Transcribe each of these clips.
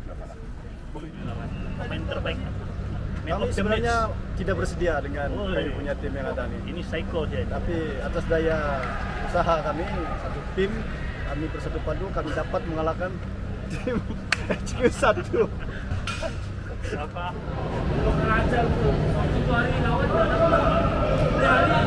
Pemain terbaik. Kami sebenarnya tidak bersedia dengan kami punya tim yang ada nih. Ini psycho dia. Tapi atas daya usaha kami, satu tim, kami bersatu padu, kami dapat mengalahkan tim HQ1. Siapa? Pengajar bu, itu hari kawan hari.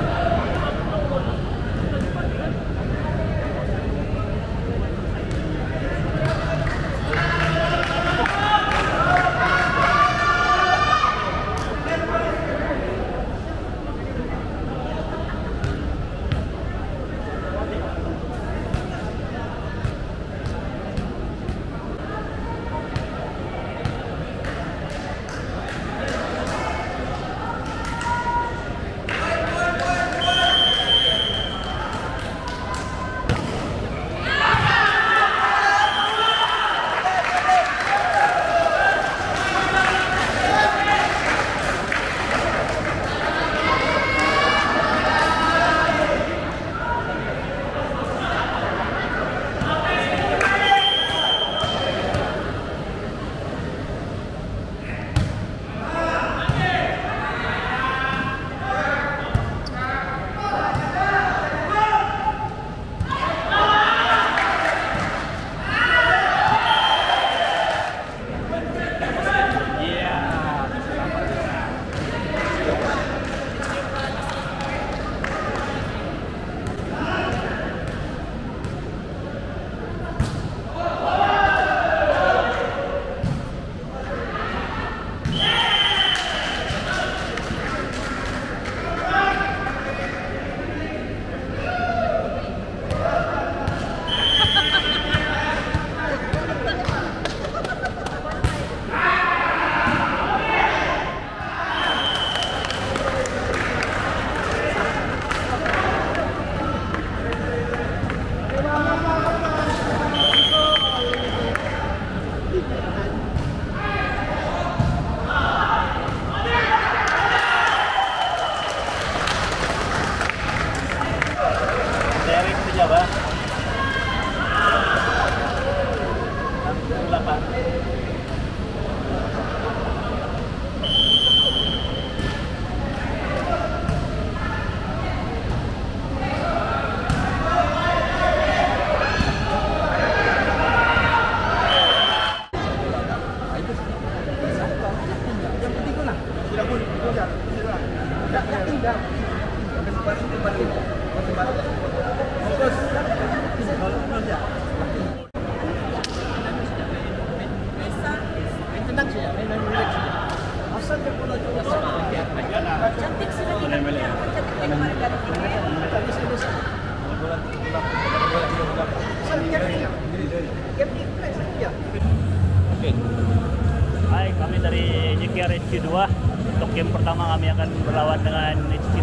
Hai, kami dari JKR HQ2. Untuk game pertama kami akan berlawan dengan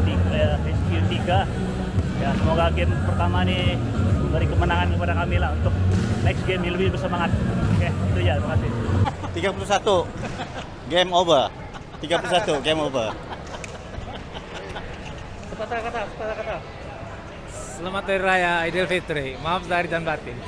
HQ3. Ya, semoga game pertama ini beri kemenangan kepada kami lah untuk next game yang lebih bersemangat. Oke, itu ya, terima kasih. 31 game over. 31 game over. Sepatah kata. Selamat Hari Raya Idul Fitri. Maaf lahir dan batin.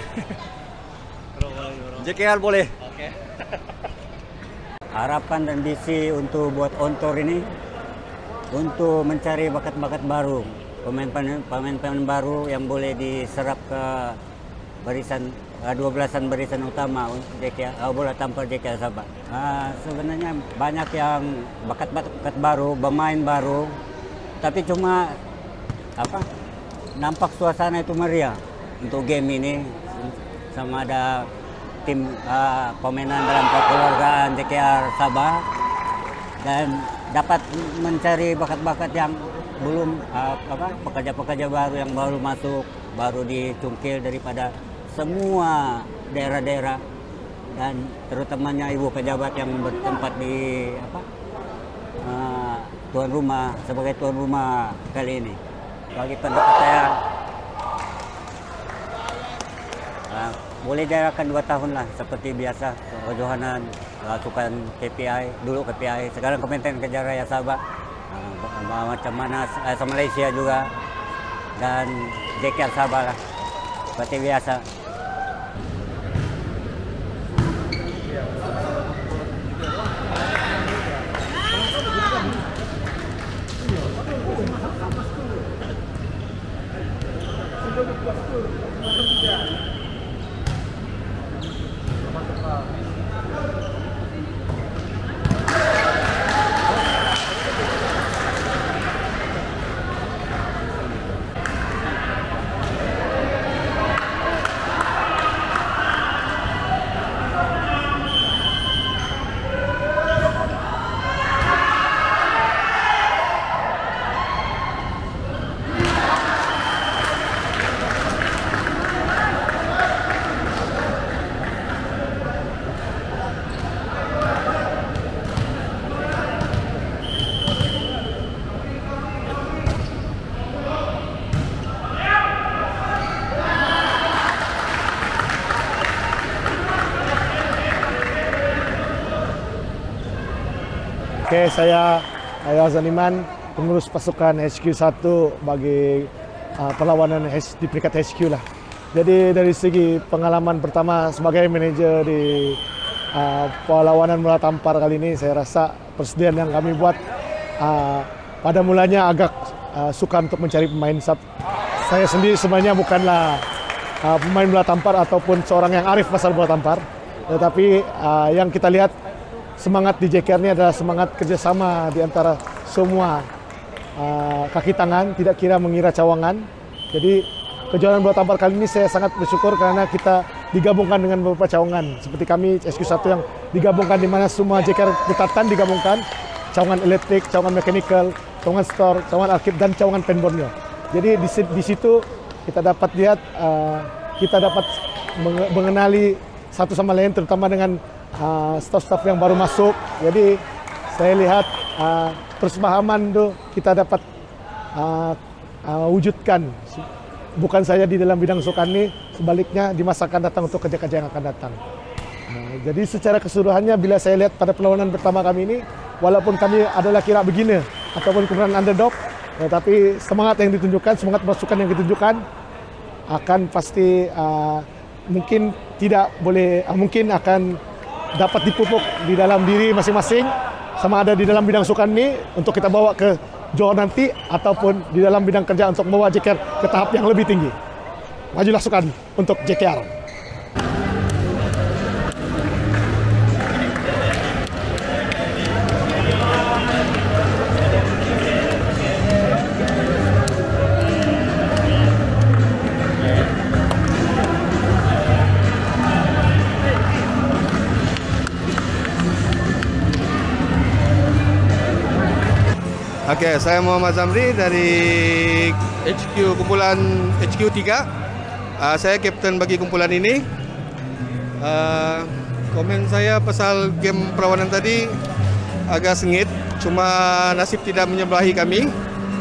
JKR boleh. Oke. Harapan dan visi untuk buat on-tour ini untuk mencari bakat-bakat baru, pemain-pemain baru yang boleh diserap ke barisan 12-an barisan utama untuk JKR, bola tampil JKR Sabah. Sebenarnya banyak yang bakat-bakat baru, bermain baru, tapi cuma nampak suasana itu meriah untuk game ini, sama ada tim komenan dalam kekeluargaan JKR Sabah, dan dapat mencari bakat-bakat yang belum pekerja-pekerja baru yang baru masuk, baru dicungkil daripada semua daerah-daerah, dan terutamanya ibu pejabat yang bertempat di tuan rumah, sebagai tuan rumah kali ini. Bagi pendapat saya, boleh diadakan 2 tahun lah seperti biasa. Kejohanan, sukan KPI, dulu KPI, sekarang Kementerian Kerja Raya Sabah, macam mana Malaysia juga, dan JKR Sabah lah, seperti biasa. Oke, saya Ayazan Iman, pengurus pasukan HQ1 bagi perlawanan di peringkat HQ lah. Jadi dari segi pengalaman pertama sebagai manajer di perlawanan bola tampar kali ini, saya rasa persediaan yang kami buat pada mulanya agak suka untuk mencari pemain sub. Saya sendiri sebenarnya bukanlah pemain bola tampar ataupun seorang yang arif pasal bola tampar, tetapi yang kita lihat semangat di JKR ini adalah semangat kerjasama di antara semua kaki tangan, tidak kira mengira cawangan. Jadi kejuaraan bola tampar kali ini saya sangat bersyukur karena kita digabungkan dengan beberapa cawangan. Seperti kami SQ1 yang digabungkan di mana semua JKR Betatan digabungkan, cawangan elektrik, cawangan mechanical, cawangan store, cawangan arkib, dan cawangan pen Borneo. Jadi di situ kita dapat lihat, kita dapat mengenali satu sama lain, terutama dengan staff-staff yang baru masuk. Jadi saya lihat persepahaman itu kita dapat wujudkan, bukan saja di dalam bidang sukan ini, sebaliknya di masa akan datang untuk kerja-kerja yang akan datang. Jadi secara keseluruhannya bila saya lihat pada perlawanan pertama kami ini, walaupun kami adalah kira beginner ataupun kemudian underdog, tapi semangat yang ditunjukkan, semangat masukan yang ditunjukkan akan pasti mungkin tidak boleh, mungkin akan dapat dipupuk di dalam diri masing-masing, sama ada di dalam bidang sukan ini untuk kita bawa ke Johor nanti, ataupun di dalam bidang kerja untuk membawa JKR ke tahap yang lebih tinggi. Majulah sukan untuk JKR. Oke, saya Muhammad Zamri dari kumpulan HQ3. Saya kapten bagi kumpulan ini. Komen saya pasal game perlawanan tadi agak sengit, cuma nasib tidak menyebelahi kami.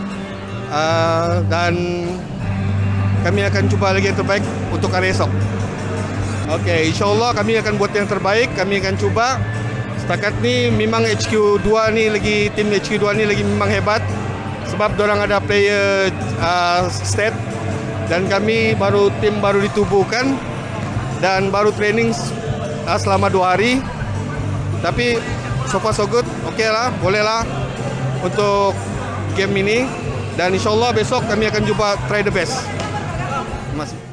Dan kami akan coba lagi yang terbaik untuk hari esok. Oke, insyaAllah kami akan buat yang terbaik, kami akan coba. Setakat ni memang HQ2 ni lagi, tim HQ2 ni lagi memang hebat sebab dorang ada player state, dan kami tim baru ditubuhkan dan baru training selama 2 hari. Tapi so far so good, okey lah, boleh lah untuk game ini, dan insyaAllah besok kami akan cuba try the best. Terima kasih.